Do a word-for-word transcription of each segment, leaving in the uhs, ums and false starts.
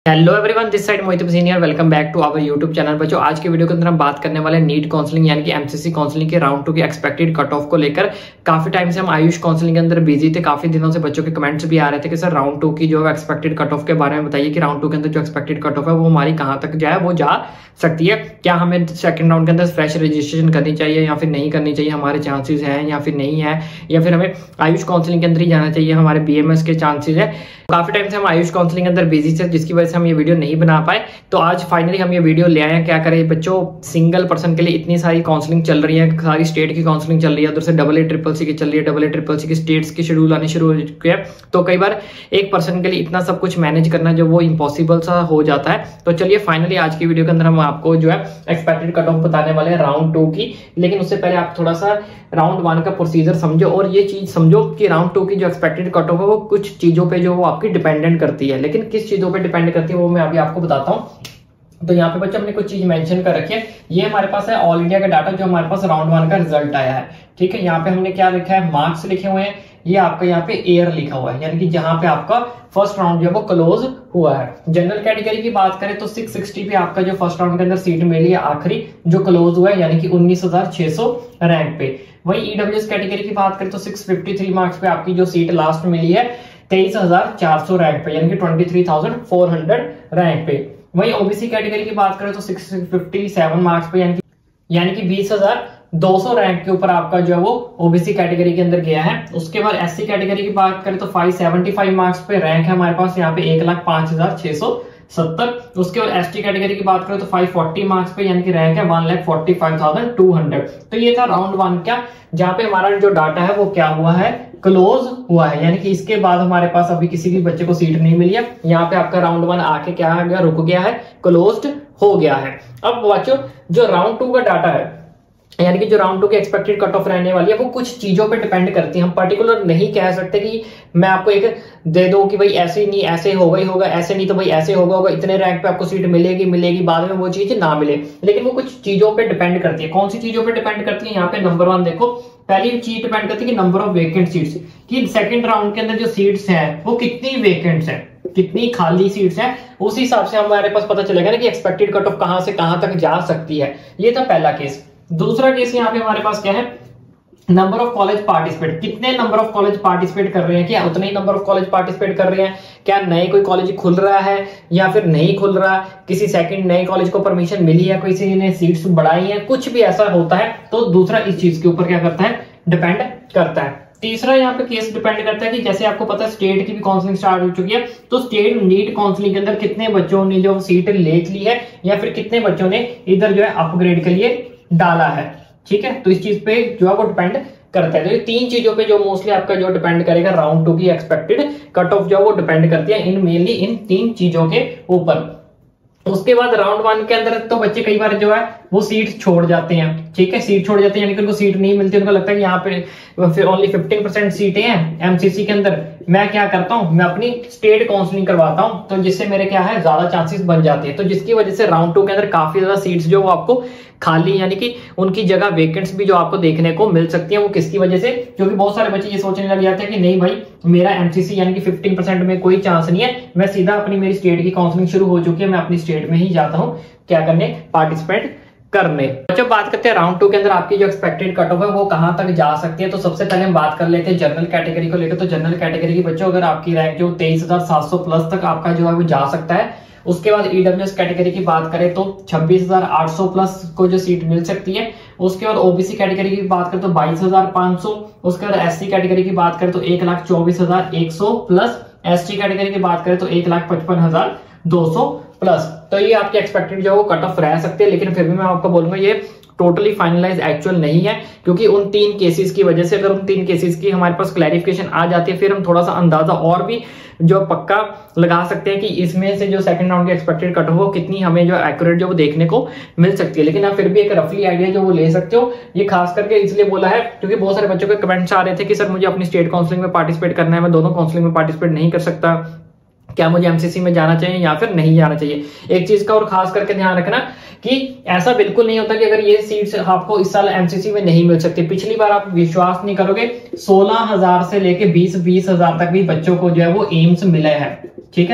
Hello everyone, this side Mohit senior. Welcome back to our YouTube channel. बच्चों, आज के video के अंदर हम बात करने वाले हैं नीट काउंसलिंग यानी कि एमसीसी काउंसलिंग के राउंड टू की एक्सपेक्टेड कट ऑफ को लेकर। काफी टाइम से हम आयुष काउंसलिंग के अंदर बिजी थे, काफी दिनों से बच्चों के कमेंट्स भी आ रहे थे कि सर राउंड टू की जो एक्सपेक्टेड कट ऑफ के बारे में बताइए कि राउंड टू के अंदर जो एक्सपेक्टेड कट ऑफ है वो हमारी कहाँ तक जाए, वो जा सकती है। क्या हमें सेकंड राउंड के अंदर फ्रेश रजिस्ट्रेशन करनी चाहिए या फिर नहीं करनी चाहिए, हमारे चांसेस हैं या फिर नहीं है, या फिर हमें आयुष काउंसलिंग के अंदर ही जाना चाहिए, हमारे बीएमएस के चांसेस है। काफी टाइम से हम आयुष काउंसलिंग के अंदर बिजी थे, जिसकी वजह से हम ये वीडियो नहीं बना पाए। तो आज फाइनली हम ये वीडियो ले आए हैं। क्या करें बच्चों, सिंगल पर्सन के लिए इतनी सारी काउंसलिंग चल रही है, सारी स्टेट की काउंसलिंग चल रही है, उधर से डबल ए ट्रिपल सी की चल रही है, डबल ए ट्रिपल सी की स्टेट्स की शेड्यूल आने शुरू हो चुके हैं। तो कई बार एक पर्सन के लिए इतना सब कुछ मैनेज करना जो वो इम्पॉसिबल सा हो जाता है। तो चलिए फाइनली आज की वीडियो के अंदर हम आपको जो है एक्सपेक्टेड कट ऑफ बताने वाले हैं राउंड टू की। लेकिन उससे पहले आप थोड़ा सा राउंड वन का प्रोसीजर समझो और ये चीज समझो कि राउंड टू की जो एक्सपेक्टेड कट ऑफ है वो कुछ चीजों पे जो वो आपकी डिपेंडेंट करती है। लेकिन किस चीजों पे डिपेंड करती है वो मैं अभी आपको बताता हूँ। तो यहाँ पे बच्चे हमने कुछ चीज मेंशन कर रखी है। ये हमारे पास है ऑल इंडिया का डाटा जो हमारे पास राउंड वन का रिजल्ट आया है। ठीक है, यहाँ पे हमने क्या लिखा है, मार्क्स लिखे हुए हैं। ये आपका यहाँ पे ईयर लिखा हुआ है, यानी कि जहां पे आपका फर्स्ट राउंड जो है वो क्लोज हुआ है। जनरल कैटेगरी की बात करें तो छह सौ साठ पे आपका जो फर्स्ट राउंड के अंदर सीट मिली है आखिरी जो क्लोज हुआ है, यानी कि उन्नीस हजार छह सौ रैंक पे। वही ईडब्ल्यूएस कैटेगरी की बात करें तो छह सौ तिरेपन मार्क्स पे आपकी जो सीट लास्ट मिली है तेईस हजार चार सौ रैंक पे, यानी कि तेईस हजार चार सौ रैंक पे। वही ओबीसी कैटेगरी की बात करें तो छह सौ सत्तावन मार्क्स पे, यानी कि यानी कि बीस हजार दो सौ रैंक के ऊपर आपका जो है वो ओबीसी कैटेगरी के अंदर गया है। उसके बाद एससी कैटेगरी की बात करें तो पाँच सौ पचहत्तर मार्क्स पे रैंक है हमारे पास यहाँ पे एक लाख पांच हजार छह सौ सत्तर। उसके बाद एसटी कैटेगरी की बात करें तो पाँच सौ चालीस मार्क्स पे, यानी कि रैंक है एक लाख पैंतालीस हजार दो सौ। तो ये था राउंड वन का, जहां पे हमारा जो डाटा है वो क्या हुआ है, क्लोज हुआ है, यानी कि इसके बाद हमारे पास अभी किसी भी बच्चे को सीट नहीं मिली है। यहाँ पे आपका राउंड वन आके क्या आ गया, रुक गया है, क्लोज्ड हो गया है। अब बच्चों जो राउंड टू का डाटा है, यानी कि जो राउंड टू की एक्सपेक्टेड कट ऑफ रहने वाली है वो कुछ चीजों पे डिपेंड करती है। हम पर्टिकुलर नहीं कह सकते कि मैं आपको एक दे दो कि भाई ऐसे नहीं ऐसे होगा ही होगा, ऐसे नहीं तो भाई ऐसे होगा होगा, इतने रैंक पे आपको सीट मिलेगी मिलेगी बाद में वो चीज ना मिले। लेकिन वो कुछ चीजों पे डिपेंड करती है। कौन सी चीजों पे डिपेंड करती है, यहाँ पे नंबर वन देखो, पहली चीज डिपेंड करती है कि नंबर ऑफ वेकेंट सीट्स, कि सेकंड राउंड के अंदर जो सीट्स हैं वो कितनी वेकेंट्स हैं, कितनी खाली सीट्स हैं, उस हिसाब से हमारे पास पता चलेगा ना कि एक्सपेक्टेड कट ऑफ कहां से कहां तक जा सकती है। ये था पहला केस। दूसरा केस यहाँ पे हमारे पास क्या है, नंबर ऑफ कॉलेज पार्टिसिपेट, कितने नंबर ऑफ कॉलेज पार्टिसिपेट कर रहे हैं, क्या उतने ही नंबर ऑफ कॉलेज पार्टिसिपेट कर रहे हैं, क्या नए कोई कॉलेज खुल रहा है या फिर नहीं खुल रहा, किसी सेकंड नए कॉलेज को परमिशन मिली है, किसी ने सीट्स बढ़ाई है, कुछ भी ऐसा होता है तो दूसरा इस चीज के ऊपर क्या करता है, डिपेंड करता है। तीसरा यहाँ पे केस डिपेंड करता है कि जैसे आपको पता है स्टेट की भी काउंसलिंग स्टार्ट हो चुकी है, तो स्टेट नीट काउंसलिंग के अंदर कितने बच्चों ने जो सीट ले ली है या फिर कितने बच्चों ने इधर जो है अपग्रेड के लिए डाला है। ठीक है, तो इस चीज पे जो है वो डिपेंड करता है। तो ये तीन चीजों पे जो मोस्टली आपका जो डिपेंड करेगा राउंड टू की एक्सपेक्टेड कट ऑफ जो वो डिपेंड करती है इन मेनली इन तीन चीजों के ऊपर। उसके बाद राउंड वन के अंदर तो बच्चे कई बार जो है वो सीट छोड़ जाते हैं। ठीक है, सीट छोड़ जाते हैं यानी कि उनको सीट नहीं मिलती, उनको लगता है कि यहाँ पे फिर ओनली फिफ्टीन परसेंट सीटें हैं एमसीसी के अंदर, मैं क्या करता हूं, मैं अपनी स्टेट काउंसलिंग करवाता हूं, तो जिससे मेरे क्या है ज्यादा चांसेस बन जाते हैं। तो जिसकी वजह से राउंड टू के अंदर काफी ज्यादा सीट्स जो वो आपको खाली, यानी कि उनकी जगह वेकेंट्स भी जो आपको देखने को मिल सकती है। वो किसकी वजह से, क्योंकि बहुत सारे बच्चे ये सोचने लग जाते हैं कि नहीं भाई मेरा एमसीसी यानी कि फिफ्टीन परसेंट में कोई चांस नहीं है, मैं सीधा अपनी मेरी स्टेट की काउंसलिंग शुरू हो चुकी है, मैं अपनी स्टेट में ही जाता हूं क्या करने, पार्टिसिपेट करने। जब बात करते हैं राउंड टू के अंदर आपकी जो एक्सपेक्टेड कट ऑफ है वो कहां तक जा सकती है, तो सबसे पहले हम बात कर लेते हैं जनरल कैटेगरी को लेकर। तो जनरल कैटेगरी की बच्चों अगर आपकी रैंक जो तेईस हजार सात सौ प्लस तक आपका जो है वो जा सकता है। उसके बाद ईडब्ल्यूएस कैटेगरी की बात करें तो छब्बीस हजार आठ सौ प्लस को जो सीट मिल सकती है। उसके बाद ओबीसी कैटेगरी की बात करें तो बाईस हजार पांच सौ। उसके बाद एससी कैटेगरी की बात करें तो एक लाख चौबीस हजार एक सौ प्लस। एसटी कैटेगरी की बात करें तो एक लाख पचपन हजार दो सौ प्लस। तो ये आपकी एक्सपेक्टेड जो कट ऑफ रह सकते हैं, लेकिन फिर भी मैं आपको बोलूंगा ये टोटली फाइनलाइज एक्चुअल नहीं है, क्योंकि उन तीन केसेस की वजह से अगर उन तीन केसेस की हमारे पास क्लैरिफिकेशन आ जाती है फिर हम थोड़ा सा अंदाजा और भी जो पक्का लगा सकते हैं कि इसमें से जो सेकंड राउंड की एक्सपेक्टेड कट ऑफ हो कितनी हमें जो एक्यूरेट जो वो देखने को मिल सकती है। लेकिन आप फिर भी एक रफली आइडिया जो वो ले सकते हो। ये खास करके इसलिए बोला है क्योंकि बहुत सारे बच्चों के कमेंट्स आ रहे थे कि सर मुझे अपनी स्टेट काउंसलिंग में पार्टिसिपेट करना है, मैं दोनों काउंसलिंग में पार्टिसिपेट नहीं कर सकता, क्या मुझे एमसीसी में जाना चाहिए या फिर नहीं जाना चाहिए। एक चीज का और खास करके ध्यान रखना कि ऐसा बिल्कुल नहीं होता कि अगर ये सीट्स आपको इस साल एमसीसी में नहीं मिल सकती। पिछली बार आप विश्वास नहीं करोगे सोलह हजार से लेके बीस बीस हजार तक भी बच्चों को जो है वो एम्स मिले हैं। ठीक है,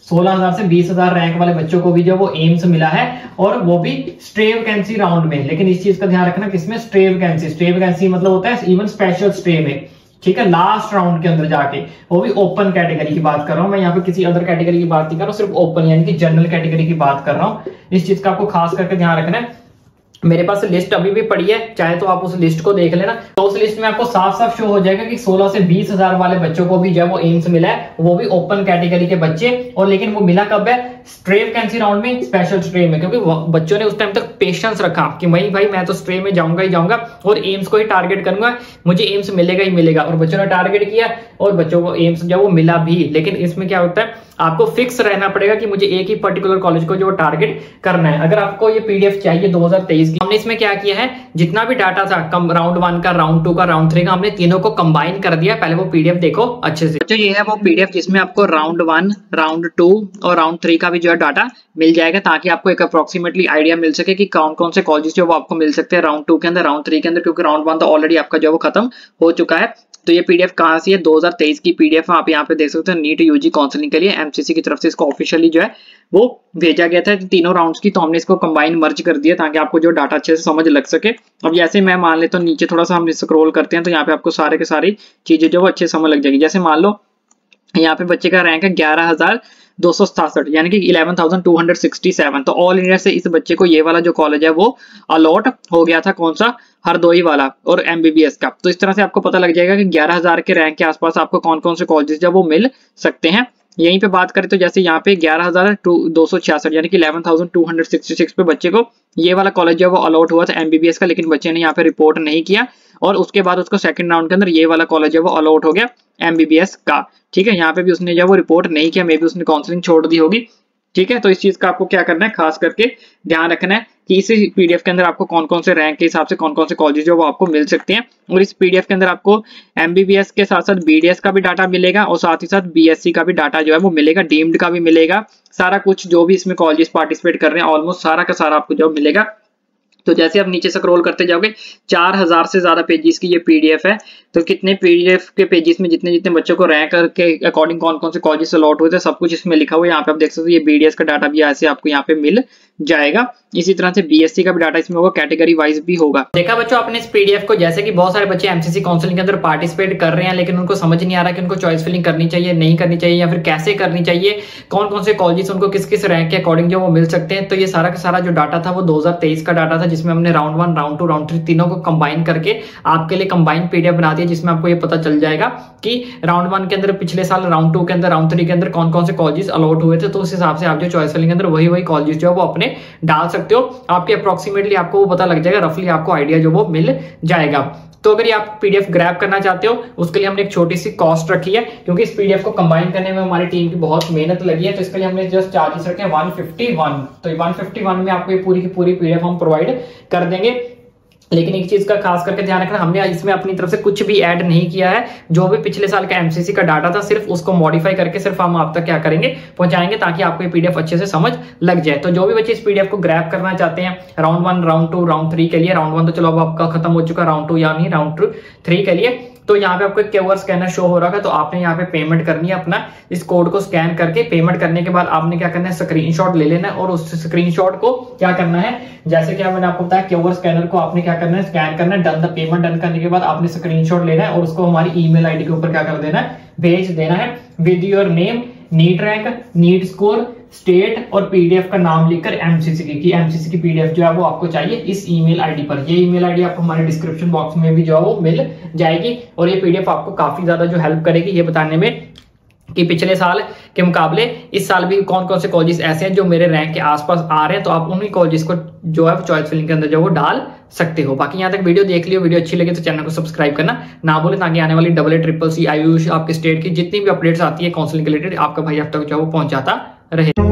सोलह हजार से बीस हजार रैंक वाले बच्चों को भी जो वो एम्स मिला है, और वो भी स्ट्रे वैकेंसी राउंड में। लेकिन इस चीज का ध्यान रखना किसमें, स्ट्रे वैकेंसी। स्ट्रे वैकेंसी मतलब होता है इवन स्पेशल स्ट्रे में, ठीक है, लास्ट राउंड के अंदर जाके, वो भी ओपन कैटेगरी की बात कर रहा हूं मैं, यहाँ पे किसी अदर कैटेगरी की बात नहीं कर रहा हूं, सिर्फ ओपन यानी कि जनरल कैटेगरी की बात कर रहा हूं। इस चीज का आपको खास करके ध्यान रखना है। मेरे पास लिस्ट अभी भी पड़ी है, चाहे तो आप उस लिस्ट को देख लेना, तो उस लिस्ट में आपको साफ साफ शो हो जाएगा कि सोलह से बीस हजार वाले बच्चों को भी जो है वो एम्स मिला है, वो भी ओपन कैटेगरी के बच्चे। और लेकिन वो मिला कब है, स्ट्रे वैकेंसी राउंड में, स्पेशल स्ट्रे में, क्योंकि बच्चों ने उस टाइम तक पेशेंस रखा कि वही भाई मैं तो स्ट्रे में जाऊंगा ही जाऊंगा और एम्स को ही टारगेट करूंगा, मुझे एम्स मिलेगा ही मिलेगा। और बच्चों ने टारगेट किया और बच्चों को एम्स जो वो मिला भी। लेकिन इसमें क्या होता है, आपको फिक्स रहना पड़ेगा कि मुझे एक ही पर्टिकुलर कॉलेज को जो टारगेट करना है। अगर आपको ये पीडीएफ चाहिए दो हजार तेईस की, हमने इसमें क्या किया है, जितना भी डाटा था कम, राउंड वन का, राउंड टू का, राउंड थ्री का, हमने तीनों को कंबाइन कर दिया। पहले वो पीडीएफ देखो अच्छे से। तो ये है वो पीडीएफ जिसमें आपको राउंड वन, राउंड टू और राउंड थ्री का भी जो है डाटा मिल जाएगा, ताकि आपको एक अप्रोक्सीमेटली आइडिया मिल सके कि कौन कौन से कॉलेज जो वो आपको मिल सकते हैं राउंड टू के अंदर, राउंड थ्री के अंदर, क्योंकि राउंड वन तो ऑलरेडी आपका जो है वो खत्म हो चुका है। तो ये पीडीएफ कहां से है, दो हजार तेईस की पीडीएफ आप यहाँ पे देख सकते हैं, नीट यूजी काउंसलिंग के लिए एमसीसी की तरफ से इसको ऑफिशियली जो है वो भेजा गया था तीनों राउंड्स की। तो हमने इसको कंबाइन मर्ज कर दिया ताकि आपको जो डाटा अच्छे से समझ लग सके। अब जैसे मैं मान लेता हूँ नीचे थोड़ा सा हम स्क्रॉल करते हैं, तो यहाँ पे आपको सारे के सारी चीजें जो वो अच्छे समझ लग जाएगी। जैसे मान लो यहाँ पे बच्चे का रैंक है ग्यारह हजार दो सौ सतासठ, यानी कि eleven thousand two hundred sixty seven. तो ऑल इंडिया से इस बच्चे को ये वाला जो कॉलेज है वो अलॉट हो गया था, कौन सा, हरदोई वाला और एमबीबीएस का। तो इस तरह से आपको पता लग जाएगा कि ग्यारह हजार के रैंक के आसपास आपको कौन कौन से कॉलेजेस जो वो मिल सकते हैं। यहीं पे बात करें तो जैसे यहाँ पे ग्यारह हजार दो सौ छियासठ यानी कि eleven thousand two hundred sixty six पे बच्चे को ये वाला कॉलेज जो वो अलॉट हुआ था एमबीबीएस का, लेकिन बच्चे ने यहाँ पे रिपोर्ट नहीं किया और उसके बाद उसको सेकंड राउंड के अंदर ये वाला कॉलेज है वो अलॉट हो गया एमबीबीएस का। ठीक है, यहाँ पे भी उसने जब वो रिपोर्ट नहीं किया, मे बी उसने काउंसलिंग छोड़ दी होगी। ठीक है, तो इस चीज का आपको क्या करना है, खास करके ध्यान रखना है कि इस पीडीएफ के अंदर आपको कौन कौन से रैंक के हिसाब से कौन कौन से कॉलेज जो वो आपको मिल सकते हैं। और इस पीडीएफ के अंदर आपको एमबीबीएस के साथ साथ बीडीएस का भी डाटा मिलेगा और साथ ही साथ बीएससी का भी डाटा जो है वो मिलेगा, डीम्ड का भी मिलेगा। सारा कुछ जो भी इसमें कॉलेजेस पार्टिसिपेट कर रहे हैं ऑलमोस्ट सारा का सारा आपको जो मिलेगा। तो जैसे आप नीचे स्क्रॉल करते जाओगे, चार हजार से ज्यादा पेजेस की ये पीडीएफ है। तो कितने पीडीएफ के पेजेस में जितने जितने बच्चों को रैंक के अकॉर्डिंग कौन कौन से कॉलेज अलॉट हुए थे सब कुछ इसमें लिखा हुआ है। यहाँ पे आप देख सकते हो ये बीडीएस का डाटा भी ऐसे आपको यहाँ पे मिल जाएगा। इसी तरह से बीएससी का भी डाटा इसमें होगा, कैटेगरी वाइज भी होगा। देखा बच्चों आपने इस पीडीएफ को, जैसे कि बहुत सारे बच्चे एमसीसी काउंसलिंग के अंदर पार्टिसिपेट कर रहे हैं, लेकिन उनको समझ नहीं आ रहा कि उनको चॉइस फिलिंग करनी चाहिए नहीं करनी चाहिए, या फिर कैसे करनी चाहिए, कौन कौन से कॉलेजेस उनको किस किस रैंक के अकॉर्डिंग जो वो मिल सकते हैं। तो ये सारा का सारा जो डाटा था वो दो हजार तेईस का डाटा था, जिसमें हमने round one, round two, round three तीनों को कंबाइन करके आपके लिए कंबाइन पीडीएफ बना दिया, जिसमें आपको ये पता चल जाएगा कि राउंड वन के अंदर पिछले साल, राउंड टू के अंदर, राउंड थ्री के अंदर कौन कौन से कॉलेजेस अलॉट हुए थे। तो उस हिसाब से आप जो चॉइस फिलिंग के अंदर वही वही कॉलेजेस जो है वो अपने डाल सकते हो। आपके अप्रोक्सीमेटली आपको वो पता लग जाएगा, रफली आपको आइडिया जो वो मिल जाएगा। तो अगर ये आप पीडीएफ ग्रैब करना चाहते हो उसके लिए हमने एक छोटी सी कॉस्ट रखी है, क्योंकि इस पीडीएफ को कंबाइन करने में हमारी टीम की बहुत मेहनत लगी है। तो इसके लिए हमने जस्ट चार्जेस रखे हैं वन फिफ्टी वन। तो वन फिफ्टी वन में आपको ये पूरी की पूरी पीडीएफ हम प्रोवाइड कर देंगे। लेकिन एक चीज का खास करके ध्यान रखना, हमने इसमें अपनी तरफ से कुछ भी ऐड नहीं किया है। जो भी पिछले साल का एमसीसी का डाटा था सिर्फ उसको मॉडिफाई करके सिर्फ हम आप तक क्या करेंगे, पहुंचाएंगे, ताकि आपको ये पीडीएफ अच्छे से समझ लग जाए। तो जो भी बच्चे इस पीडीएफ को ग्रैब करना चाहते हैं round one, round two, round three के लिए, राउंड वन तो चलो अब आपका खत्म हो चुका, राउंड टू यानी राउंड टू थ्री के लिए, तो यहाँ पे आपको एक क्यूआर स्कैनर शो हो रहा है। तो आपने यहाँ पे पेमेंट करनी है, अपना इस कोड को स्कैन करके पेमेंट करने के बाद आपने क्या करना है, स्क्रीनशॉट ले लेना है और उस स्क्रीनशॉट को क्या करना है, जैसे कि मैंने आपको बताया क्यूआर स्कैनर को आपने क्या करना है, स्कैन करना है। डन द पेमेंट डन करने के बाद आपने स्क्रीनशॉट लेना है और उसको हमारी ईमेल आईडी के ऊपर क्या कर देना है, भेज देना है with your name, NEET rank, NEET score, state और पीडीएफ का नाम लिखकर एमसीसी की कि एमसीसी की पीडीएफ जो है वो आपको चाहिए इस ईमेल आईडी पर। ये ईमेल आईडी आपको हमारे डिस्क्रिप्शन बॉक्स में भी जो है वो मिल जाएगी। और ये पीडीएफ आपको काफी ज्यादा जो हेल्प करेगी ये बताने में कि पिछले साल के मुकाबले इस साल भी कौन कौन से कॉलेजेस ऐसे हैं जो मेरे रैंक के आसपास आ रहे हैं। तो आप उन्हीं कॉलेजेस को जो है चॉइस फिलिंग के अंदर जो वो डाल सकते हो। बाकी यहाँ तक वीडियो देख लियो, वीडियो अच्छी लगे तो चैनल को सब्सक्राइब करना ना भूलें, ताकि आने वाली double A triple C AYUSH आपके स्टेट की जितनी भी अपडेट्स आती है काउंसलिंग के रिलेटेड आपका भाई अब तक जो वो पहुंचाता रहे।